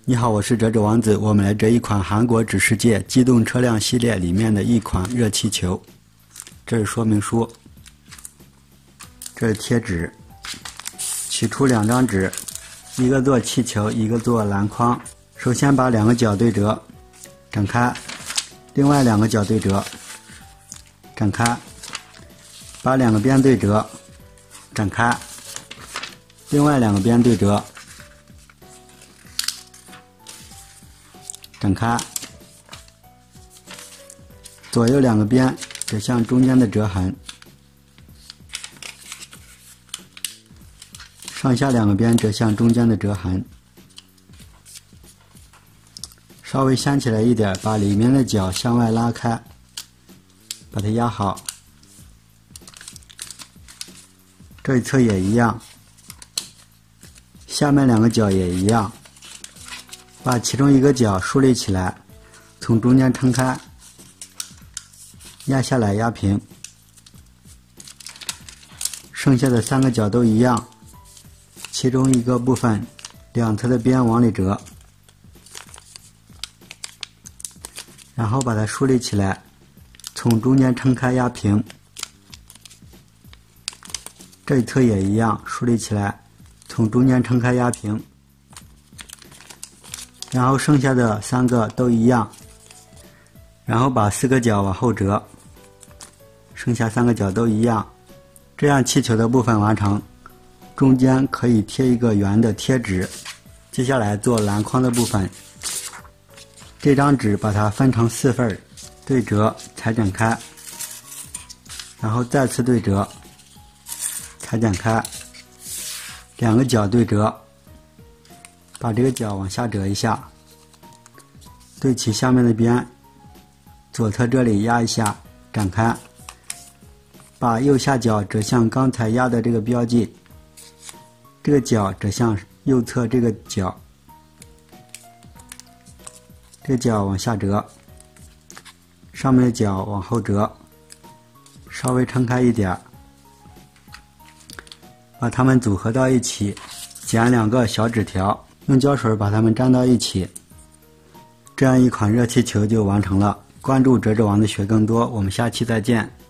你好，我是折纸王子。我们来折一款韩国纸世界机动车辆系列里面的一款热气球。这是说明书，这是贴纸。取出2张纸，一个做气球，一个做篮筐。首先把2个角对折，展开；另外2个角对折，展开；把2个边对折，展开；另外2个边对折。展开，左右2个边折向中间的折痕，上下2个边折向中间的折痕，稍微掀起来一点，把里面的角向外拉开，把它压好。这一侧也一样，下面2个角也一样。把其中一个角竖立起来，从中间撑开，压下来压平。剩下的3个角都一样，其中一个部分两侧的边往里折，然后把它竖立起来，从中间撑开压平。这一侧也一样，竖立起来，从中间撑开压平。然后剩下的3个都一样，然后把4个角往后折，剩下3个角都一样。这样气球的部分完成，中间可以贴一个圆的贴纸。接下来做篮筐的部分，这张纸把它分成4份，对折裁剪开，然后再次对折，裁剪开，2个角对折。把这个角往下折一下，对齐下面的边，左侧这里压一下，展开，把右下角折向刚才压的这个标记，这个角折向右侧这个角，这个角往下折，上面的角往后折，稍微撑开一点，把它们组合到一起，剪2个小纸条。用胶水把它们粘到一起，这样一款热气球就完成了。关注折纸王子学更多，我们下期再见。